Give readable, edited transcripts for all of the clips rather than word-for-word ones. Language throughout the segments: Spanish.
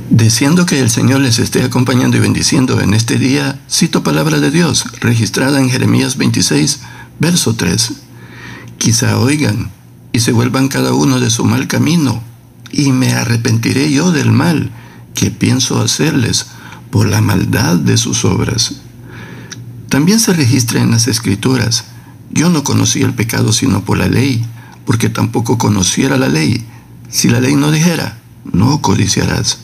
Deseando que el Señor les esté acompañando y bendiciendo en este día, cito palabra de Dios, registrada en Jeremías 26, verso 3. Quizá oigan y se vuelvan cada uno de su mal camino, y me arrepentiré yo del mal que pienso hacerles por la maldad de sus obras. También se registra en las Escrituras: yo no conocí el pecado sino por la ley, porque tampoco conociera la ley, si la ley no dijera, no codiciarás.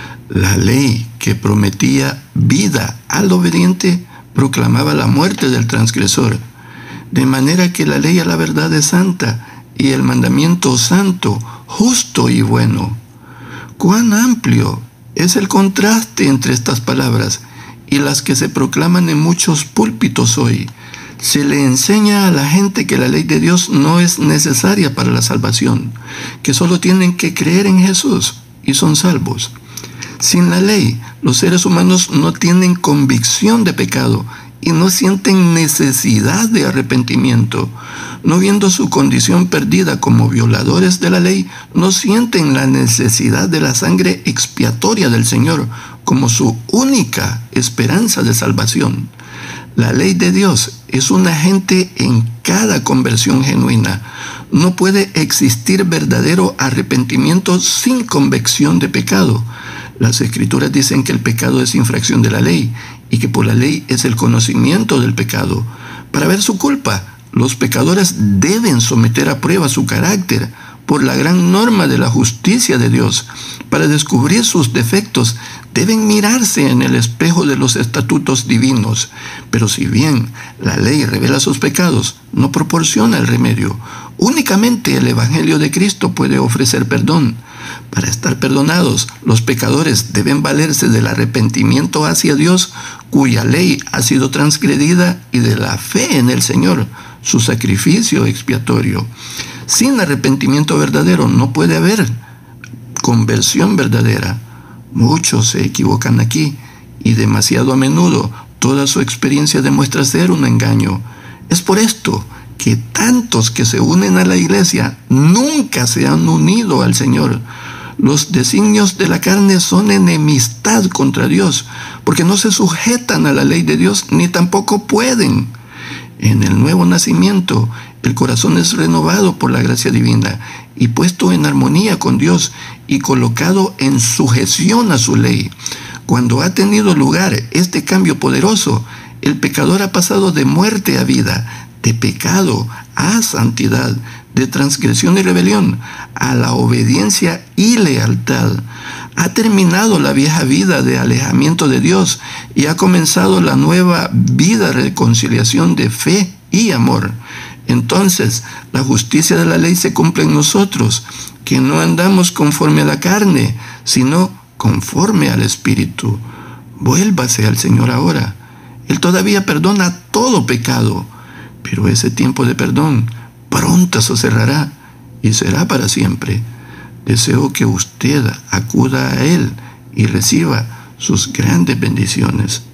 La ley que prometía vida al obediente proclamaba la muerte del transgresor, de manera que la ley a la verdad es santa y el mandamiento santo, justo y bueno. Cuán amplio es el contraste entre estas palabras y las que se proclaman en muchos púlpitos hoy. Se le enseña a la gente que la ley de Dios no es necesaria para la salvación, que solo tienen que creer en Jesús y son salvos. Sin la ley, los seres humanos no tienen convicción de pecado y no sienten necesidad de arrepentimiento. No viendo su condición perdida como violadores de la ley, no sienten la necesidad de la sangre expiatoria del Señor como su única esperanza de salvación. La ley de Dios es un agente en cada conversión genuina. No puede existir verdadero arrepentimiento sin convicción de pecado. Las Escrituras dicen que el pecado es infracción de la ley y que por la ley es el conocimiento del pecado. Para ver su culpa, los pecadores deben someter a prueba su carácter por la gran norma de la justicia de Dios. Para descubrir sus defectos, deben mirarse en el espejo de los estatutos divinos. Pero si bien la ley revela sus pecados, no proporciona el remedio. Únicamente el Evangelio de Cristo puede ofrecer perdón. Para estar perdonados, los pecadores deben valerse del arrepentimiento hacia Dios, cuya ley ha sido transgredida, y de la fe en el Señor, su sacrificio expiatorio. Sin arrepentimiento verdadero no puede haber conversión verdadera. Muchos se equivocan aquí, y demasiado a menudo toda su experiencia demuestra ser un engaño. Es por esto que tantos que se unen a la iglesia nunca se han unido al Señor. Los designios de la carne son enemistad contra Dios, porque no se sujetan a la ley de Dios ni tampoco pueden. En el nuevo nacimiento, el corazón es renovado por la gracia divina y puesto en armonía con Dios y colocado en sujeción a su ley. Cuando ha tenido lugar este cambio poderoso, el pecador ha pasado de muerte a vida, de pecado a santidad, de transgresión y rebelión a la obediencia y lealtad. Ha terminado la vieja vida de alejamiento de Dios y ha comenzado la nueva vida de reconciliación de fe y amor. Entonces, la justicia de la ley se cumple en nosotros, que no andamos conforme a la carne, sino conforme al Espíritu. Vuélvase al Señor ahora. Él todavía perdona todo pecado, pero ese tiempo de perdón pronto se cerrará y será para siempre. Deseo que usted acuda a Él y reciba sus grandes bendiciones.